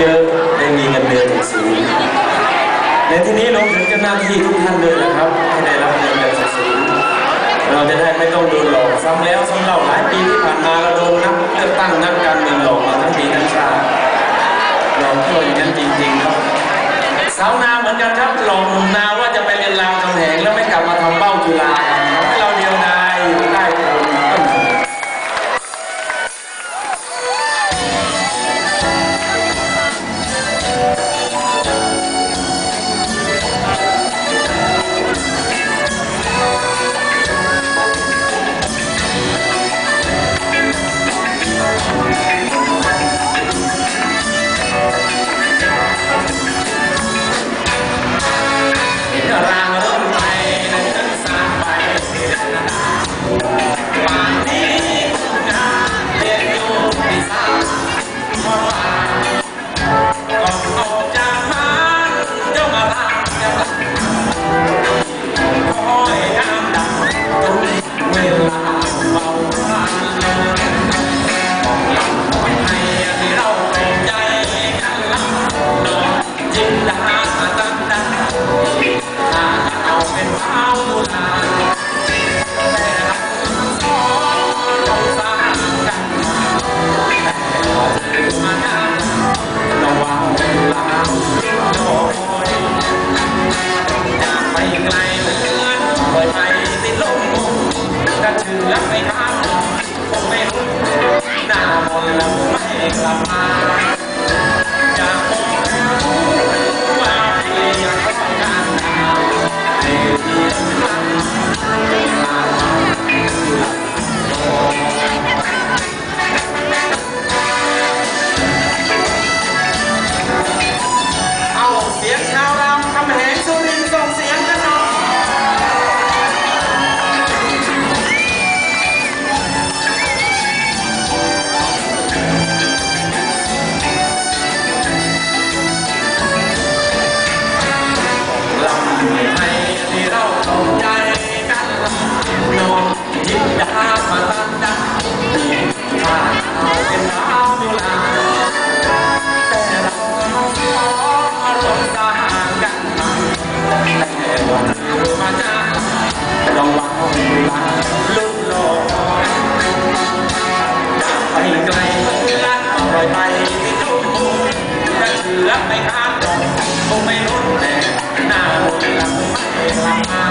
เยอะได้มีเงินเดือนสูงในที่นี้รวมถึงเจ้าหน้าที่ทุกท่านด้วยนะครับให้ได้รับเงินเดือนสูงเราจะได้ไม่ต้องโดนหลอกซ้ำแล้วซ้ำเล่าหลายปีที่ผ่านมาเราโดนนักเลือกตั้งนักการเมืองหลอกมาทั้งปีทั้งชาติหลอกเพื่ออย่างนั้นจริงๆครับสาวนาเหมือนกันครับหลอกหนุ่มนาว่าจะไปเรียนรามคำแหงแล้วไม่กลับมาทำเบ้าจุฬาทำให้เราเดียวดายอยู่ใต้โคนต้นไม่ค้าดอกคงไม่ล้นแต่หน้าหมดหลังไม่ลำ